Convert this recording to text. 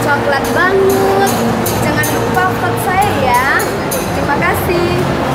coklat banget. Jangan lupa vote saya ya. Terima kasih.